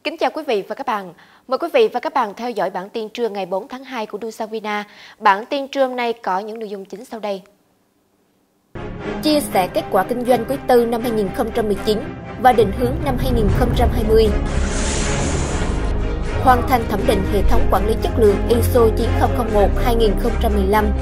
Kính chào quý vị và các bạn. Mời quý vị và các bạn theo dõi bản tin trưa ngày 4 tháng 2 của Dusavina. Bản tin trưa hôm nay có những nội dung chính sau đây. Chia sẻ kết quả kinh doanh quý tư năm 2019 và định hướng năm 2020. Hoàn thành thẩm định hệ thống quản lý chất lượng ISO 9001-2015.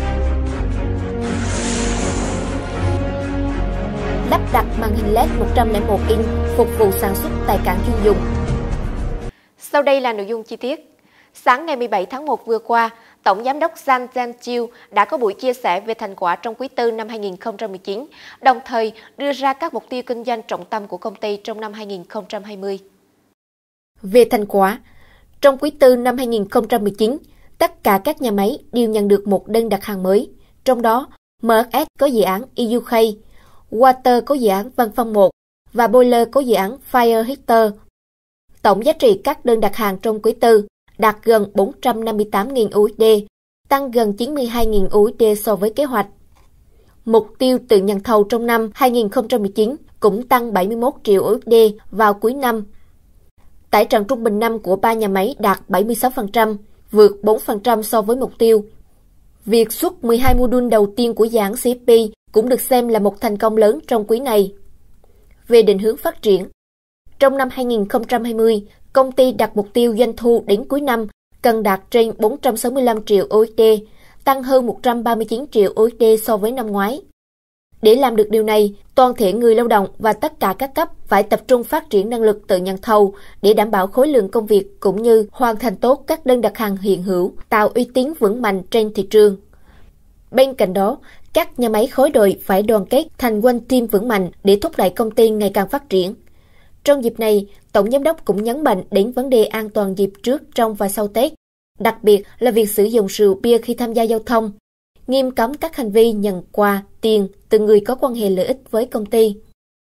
Lắp đặt màn hình LED 101 inch phục vụ sản xuất tại cảng chuyên dùng. Sau đây là nội dung chi tiết. Sáng ngày 17 tháng 1 vừa qua, Tổng Giám đốc Zhang Zhenqiu đã có buổi chia sẻ về thành quả trong quý tư năm 2019, đồng thời đưa ra các mục tiêu kinh doanh trọng tâm của công ty trong năm 2020. Về thành quả, trong quý tư năm 2019, tất cả các nhà máy đều nhận được một đơn đặt hàng mới, trong đó MSS có dự án EUK, Water có dự án Văn Phong 1 và Boiler có dự án Fire Heater. Tổng giá trị các đơn đặt hàng trong quý tư đạt gần 458.000 USD, tăng gần 92.000 USD so với kế hoạch. Mục tiêu tự nhận thầu trong năm 2019 cũng tăng 71 triệu USD vào cuối năm. Tải trọng trung bình năm của 3 nhà máy đạt 76%, vượt 4% so với mục tiêu. Việc xuất 12 mô đun đầu tiên của dự án CFP cũng được xem là một thành công lớn trong quý này. Về định hướng phát triển, trong năm 2020, công ty đặt mục tiêu doanh thu đến cuối năm cần đạt trên 465 triệu USD, tăng hơn 139 triệu USD so với năm ngoái. Để làm được điều này, toàn thể người lao động và tất cả các cấp phải tập trung phát triển năng lực tự nhận thầu để đảm bảo khối lượng công việc cũng như hoàn thành tốt các đơn đặt hàng hiện hữu, tạo uy tín vững mạnh trên thị trường. Bên cạnh đó, các nhà máy khối đội phải đoàn kết thành one team vững mạnh để thúc đẩy công ty ngày càng phát triển. Trong dịp này, Tổng Giám đốc cũng nhấn mạnh đến vấn đề an toàn dịp trước, trong và sau Tết, đặc biệt là việc sử dụng rượu bia khi tham gia giao thông, nghiêm cấm các hành vi nhận quà, tiền từ người có quan hệ lợi ích với công ty.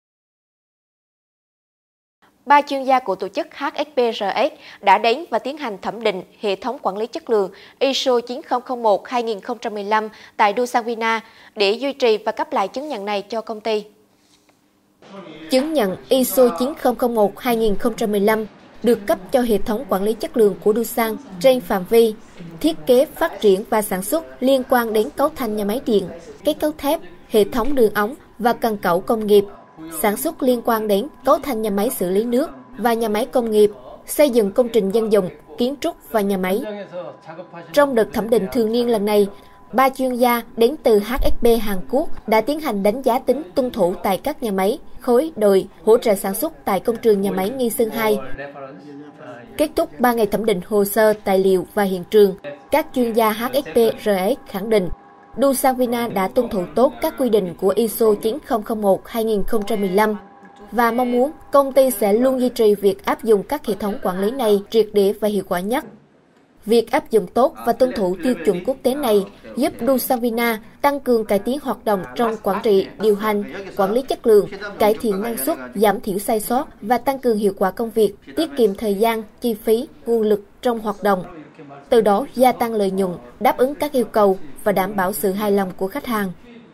3 chuyên gia của tổ chức HSPRS đã đến và tiến hành thẩm định hệ thống quản lý chất lượng ISO 9001-2015 tại Dusavina để duy trì và cấp lại chứng nhận này cho công ty. Chứng nhận ISO 9001-2015 được cấp cho hệ thống quản lý chất lượng của Doosan trên phạm vi thiết kế, phát triển và sản xuất liên quan đến cấu thành nhà máy điện, kết cấu thép, hệ thống đường ống và cần cẩu công nghiệp, sản xuất liên quan đến cấu thành nhà máy xử lý nước và nhà máy công nghiệp, xây dựng công trình dân dụng, kiến trúc và nhà máy. Trong đợt thẩm định thường niên lần này, 3 chuyên gia đến từ HSP Hàn Quốc đã tiến hành đánh giá tính tuân thủ tại các nhà máy, khối, đội, hỗ trợ sản xuất tại công trường nhà máy Nghi Sơn 2. Kết thúc 3 ngày thẩm định hồ sơ, tài liệu và hiện trường, các chuyên gia HSPRS khẳng định Dusavina đã tuân thủ tốt các quy định của ISO 9001-2015 và mong muốn công ty sẽ luôn duy trì việc áp dụng các hệ thống quản lý này triệt để và hiệu quả nhất. Việc áp dụng tốt và tuân thủ tiêu chuẩn quốc tế này giúp Dusavina tăng cường cải tiến hoạt động trong quản trị, điều hành, quản lý chất lượng, cải thiện năng suất, giảm thiểu sai sót và tăng cường hiệu quả công việc, tiết kiệm thời gian, chi phí, nguồn lực trong hoạt động. Từ đó gia tăng lợi nhuận, đáp ứng các yêu cầu và đảm bảo sự hài lòng của khách hàng.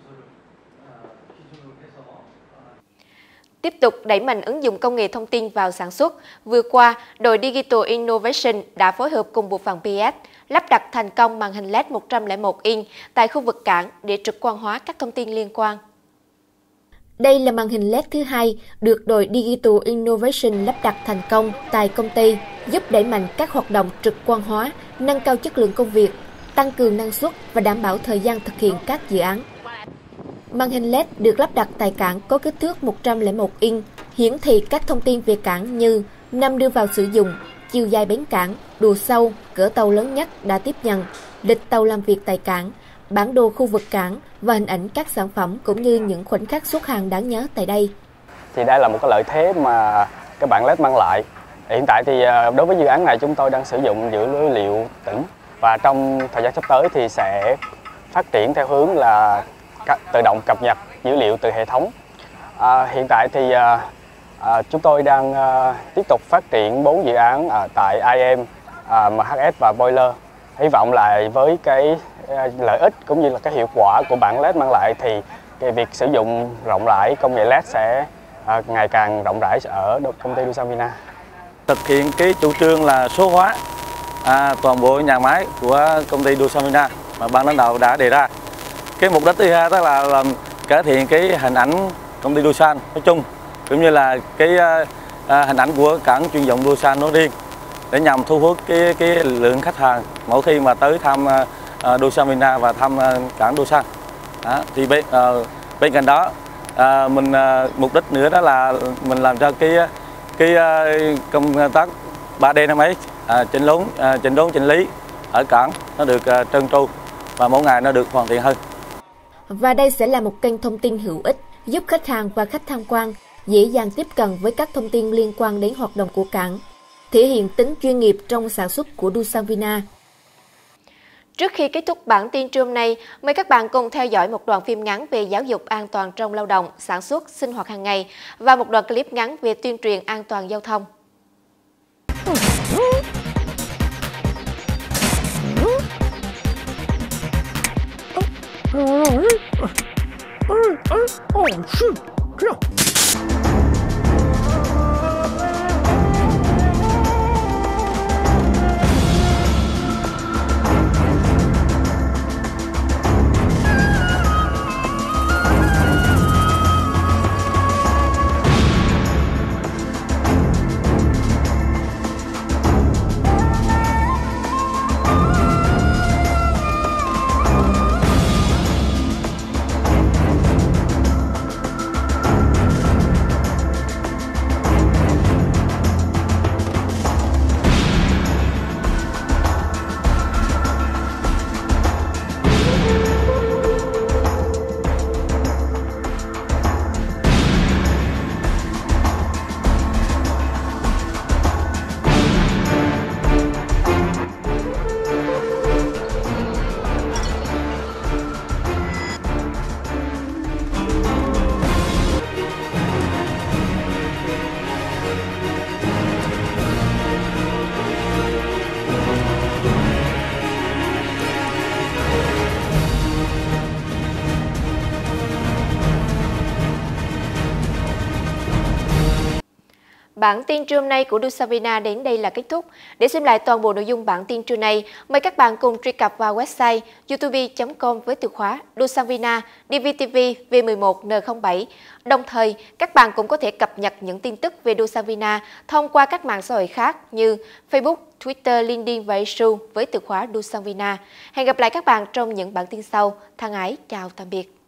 Tiếp tục đẩy mạnh ứng dụng công nghệ thông tin vào sản xuất, vừa qua, đội Digital Innovation đã phối hợp cùng bộ phận PS lắp đặt thành công màn hình LED 101 inch tại khu vực cảng để trực quan hóa các thông tin liên quan. Đây là màn hình LED thứ hai được đội Digital Innovation lắp đặt thành công tại công ty, giúp đẩy mạnh các hoạt động trực quan hóa, nâng cao chất lượng công việc, tăng cường năng suất và đảm bảo thời gian thực hiện các dự án. Màn hình LED được lắp đặt tại cảng có kích thước 101 inch, hiển thị các thông tin về cảng như năm đưa vào sử dụng, chiều dài bến cảng, độ sâu, cỡ tàu lớn nhất đã tiếp nhận, lịch tàu làm việc tại cảng, bản đồ khu vực cảng và hình ảnh các sản phẩm cũng như những khoảnh khắc xuất hàng đáng nhớ tại đây. Thì đây là một cái lợi thế mà các bạn LED mang lại. Hiện tại thì đối với dự án này chúng tôi đang sử dụng dữ liệu tĩnh và trong thời gian sắp tới thì sẽ phát triển theo hướng là tự động cập nhật dữ liệu từ hệ thống. Hiện tại thì chúng tôi đang tiếp tục phát triển 4 dự án tại IM, MHS và Boiler. Hy vọng là với cái lợi ích cũng như là cái hiệu quả của bảng LED mang lại thì cái việc sử dụng rộng rãi công nghệ LED sẽ ngày càng rộng rãi ở công ty Dusavina. Thực hiện cái chủ trương là số hóa toàn bộ nhà máy của công ty Dosavina mà ban lãnh đạo đã đề ra. Cái mục đích thứ hai đó là làm cải thiện cái hình ảnh công ty Dosan nói chung, cũng như là cái hình ảnh của cảng chuyên dụng Dosan nói riêng, để nhằm thu hút cái lượng khách hàng mỗi khi mà tới thăm Dosavina và thăm cảng Dosan. Thì bên cạnh đó mục đích nữa đó là mình làm cho cái công tác 3D năm ấy chỉnh đốn chỉnh lý ở cảng nó được trơn tru và mỗi ngày nó được hoàn thiện hơn. Và đây sẽ là một kênh thông tin hữu ích giúp khách hàng và khách tham quan dễ dàng tiếp cận với các thông tin liên quan đến hoạt động của cảng, thể hiện tính chuyên nghiệp trong sản xuất của Dosavina. Trước khi kết thúc bản tin trưa hôm nay, mời các bạn cùng theo dõi một đoạn phim ngắn về giáo dục an toàn trong lao động, sản xuất, sinh hoạt hàng ngày và một đoạn clip ngắn về tuyên truyền an toàn giao thông. Bản tin trưa hôm nay của Dosavina đến đây là kết thúc. Để xem lại toàn bộ nội dung bản tin trưa nay, mời các bạn cùng truy cập vào website youtube.com với từ khóa Dosavina DVTV V11N07. Đồng thời, các bạn cũng có thể cập nhật những tin tức về Dosavina thông qua các mạng xã hội khác như Facebook, Twitter, LinkedIn và Issuu với từ khóa Dosavina. Hẹn gặp lại các bạn trong những bản tin sau. Thân ái, chào tạm biệt.